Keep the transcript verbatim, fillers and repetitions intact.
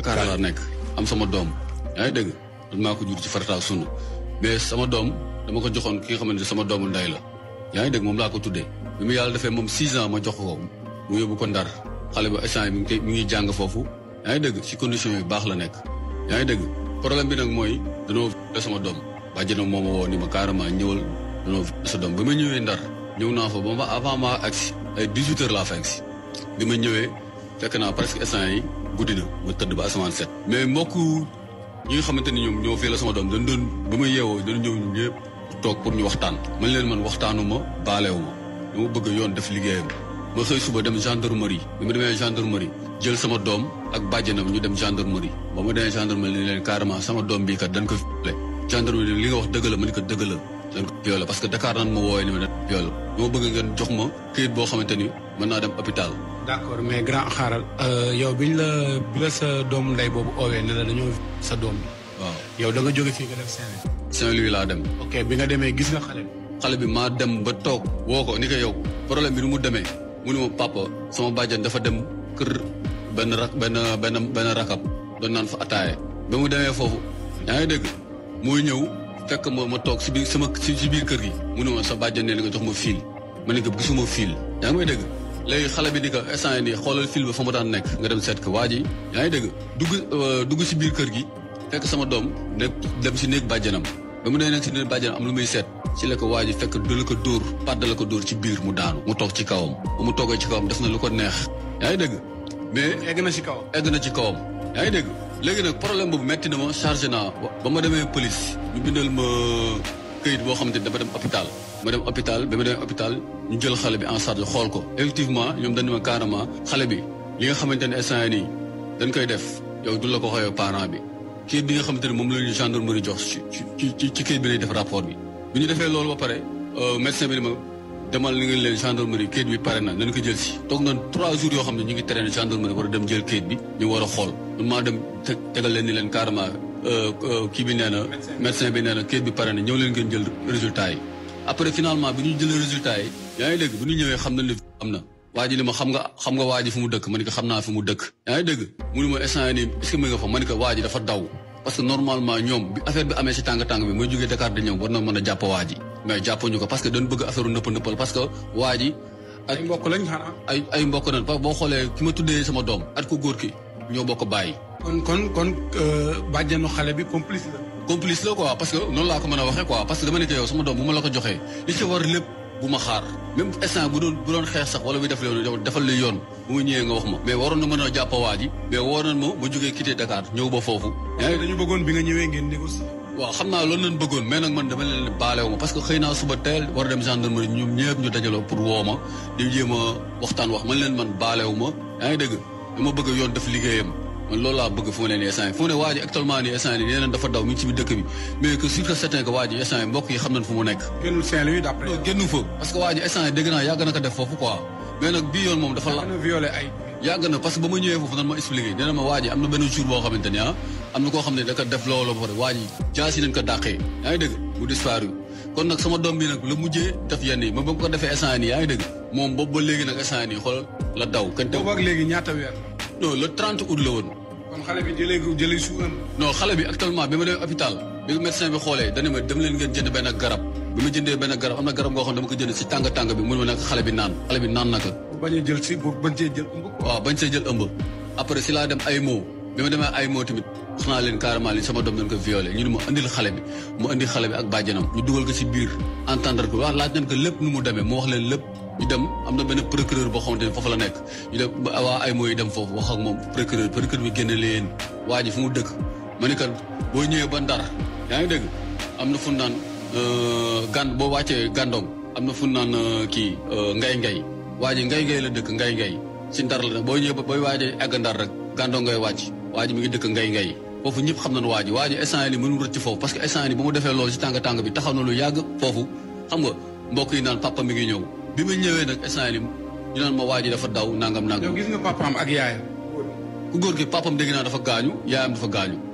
Dakar laa nekk am sama doom yaa ngi dégg man maa ko jur ci farata sunna mais sama doom dama ko joxoon ki nga xamante ne sama doomu ndey la yaa ngi dégg moom laa ko tuddee bi mu yàlla defee moom six ans ma jox ko mu yóbbu ko ndar xale ba instant yi mi ngi mi ngi jàng foofu yaa ngi dégg ci condition yu baax la nekk yaa ngi dégg problème bi nag mooy danoo de sama doom bàjjenam moo ma woo ni ma carrément ñëwal danoo sa doom ba ma ñëwee ndar ñëw naa fa ba ma avant ma agsi ay dix-huit heures laa fa agsi bi ma ñëwee fekk naa presque instant yi guddi na ma tëdd ba asamaan set mais mbokk ñi nga xamante ni ñoom ñoo fii la sama doom dañ doon ba ma yeewoo dañu ñëw ñu ñëpp toog pour ñu waxtaan man leen man waxtaanu ma baalewu ma dama bëgg yoon def liggéeyam ma xëy suba dem gendarmerie bi ma demee gendarmerie jël sama doom ak bàjjenam ñu dem gendarmerie ba ma demee gendarmerie ni leen carrément sama doom bii kat dañ ko violé gendarmerie li nga wax dëgg la ma ni ko dëgg la dañ ko violé parce que Dakar nan ma woowee ni ma dañ violé dama bëgg ngeen jox ma këyit boo xamante ni mën naa dem hôpital. d'accord mais grand xaaral yow biñ la bi la sa doomu ndey boobu oowee ne la dañoo sa doom bi. waaw yow da nga jóge fii nga def Saint-Louis. Saint-Louis laa dem. ok bi nga demee gis nga xale bi. xale bi maa dem ba toog woo ko ni ko yow problème bi nu mu demee mu ne ma papa sama bàjjan dafa dem kër benn rak benn benn benn rakab doon naan fa ataaye ba mu demee foofu yaa ngi dégg muy ñëw fekk ma ma toog si biir sama si biir kër gi mu ne ma sa bàjjan ne nga jox ma fil ma ne ko gisuma fil yaa ngi may dégg léegi xale bi di ko instant yi nii xoolal fil ba fa mu daan nekk nga dem seet ko waa ji yaa ngi dégg dugg dugg si biir kër gi fekk sama doom nekk dem si néeg bàjjanam ba mu nee nekk si néeg bàjjanam am lu muy seet ci la ko waa ji fekk du la ko dóor pàdd la ko dóor ci biir mu daanu mu toog ci kawam ba mu toogee ci kawam def na lu ko neex yaa ngi dégg mais egg na ci kawam egg na ci kawam yaa ngi dégg léegi nag problème boobu metti na ma chargé naa ba ma demee police ñu bindal ma këyit boo xamante ni dafa dem hôpital ma dem hôpital ba ma demee hôpital ñu jël xale bi en charge xool ko effectivement ñoom dañ ma carrément xale bi li nga xamante ne instant yii nii dañ koy def yow du la ko xooyoo parent bi kayit bi nga xamante ne moom la ñu gendarmerie jox ci ci ci ci kayit bi lay def rapport bi. bi ñu defee loolu ba pare médecin bi ni ma demal li nga leen gendarmerie kayit bi pare na nañ ko jël si. toog nañ trois jours yoo xam ne ñu ngi traîner gendarmerie war a dem jël kayit bi ñu war a xool man maa dem tegal leen ni leen carrément kii bi nee na. médecin bi nee na kayit bi pare na ñëw leen ngeen jël résultat yi. après finalement bi ñu jëlee résultat yi yaa ngi dégg bu ñu ñëwee xam nañ ne am na. waa ji li ma xam nga xam nga waa ji fu mu dëkk ma ni ko xam naa fu mu dëkk yaa ngi dégg mu ne ma instant yii nii est-ce que mu nga fa ma ni ko waa ji dafa daw parce que normalement ñoom bi affaire bi amee si tàng-tàng bi mooy jógee Dakar di ñëw war na mën a jàpp waa ji mais jàppuñu ko parce que dañ bëgg affaire u nëpp nëppal parce que waa ji ay mbokk lañ xanaa ay ay mbokk nañ parce que boo xoolee ki ma tuddee sama doom at ko góor ki ñoo bokk bàyyi kon kon kon bàjjanu xale bi complice la complice la quoi parce que noonu laa ko mën a waxee quoi parce que dama ne ko yow sama doom bu ma la ko joxee li ci war lépp bu ma xaar même instant bu doon bu doon xeex sax wala bi def loolu defal li yoon bu ma ñëwee nga wax ma mais waroon na mën a jàpp waa ji mais waroon ma ma jógee quitté Dakar ñëw ba foofu yaa ngi dañu bëggoon bi nga ñëwee ngeen négocier waaw xam naa loolu lañ bëggoon mais nag man dama leen baalewu ma parce que xëy naa suba teel war a dem gendarmerie ñoom ñëpp ñu dajaloo pour woo ma di jéem a waxtaan wax man leen man baalewu ma yaa ngi dégg dama bëgg yoon def liggéeyam man loolu laa bëgg fu mu ne nii instant yi fu mu ne waa ji actuellement nii instant yi nee nañ dafa daw mi ngi ci biir dëkk bi mais que sûr que certain que waa ji instant yi mbokk yi xam nañ fu mu nekk génnul Saint-Louis d'après génnu fa parce que waa ji instant yi dégg naa yàgg na ko def foofu quoi mais nag bii yoon moom dafa la violé ay yàgg na parce que ba ma ñëwee foofu nan ma expliqué nee na ma waa ji am na benn jour boo xamante ni ah am na koo xam ne da ko def loolu ba pare waa ji jaas yi nañ ko dàqee yaa ngi dégg mu disparu kon nag sama doom bi nag la mujjee def yenn yi ma ba ko defee instant yi nii yaa ngi dégg moom boobu ba léegi nag instant yi nii xool la daw kan boobu ak léegi ñaata weer non le trente août la woon kon xale bi jëlee jëlee su am non xale bi actuellement bi ma demee hôpital bi médecin bi xoolee dana ma dem leen ngeen jënd benn garab bi ma jëndee benn garab am na garab goo xam ne dama ko jënd si tàng-tàng bi mun ma nekk xale bi naan xale bi naan naka bañ a jël si bañ cee jël ëmb waaw bañ see jël ëmb après si laa dem ay moo bi ma demee ay moo tamit wax naa leen carrément li sama doom dañ ko violé ñu ne ma indil xale bi mu indi xale bi ak bàjjanam ñu dugal ko si biir entendre ko wax laaj nañ ko lépp nu mu demee mu wax leen lépp ñu dem am na benn procureur boo xamante ne foofu la nekk ñu dem waa ay mooy dem foofu wax ak moom procureur procureur bi génne leen waa ji fu mu dëkk ma ni kan boo ñëwee ba Ndar yaa ngi dégg am na fu naan gan boo wàccee gàndong am na fu naan kii ngay ngay waa ji ngay ngay la dëkk ngay ngay si Ndar la nag boo ñëwee ba booy waajee egg Ndar rek gàndong ngay wàcc waa ji mi ngi dëkk ngay ngay foofu ñëpp xam nañ waa ji waa ji instant yi nii mënul rëcc foofu parce que instant yi nii ba mu defee loolu si tàng-tàng bi taxaw na lu yàgg foofu xam nga mbokk yi naan papa mi ngi ñëw bi ma ñëwee nag instant yii ñu naan ma waa ji dafa daw nangam nangam. yow gis nga papaam ak yaayam. ku góor gi papaam dégg naa dafa gaañu yaayam dafa gaañu.